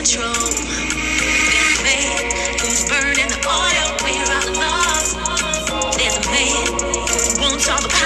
control. There's a man who's burning the oil. We're all lost. There's a man who wants all the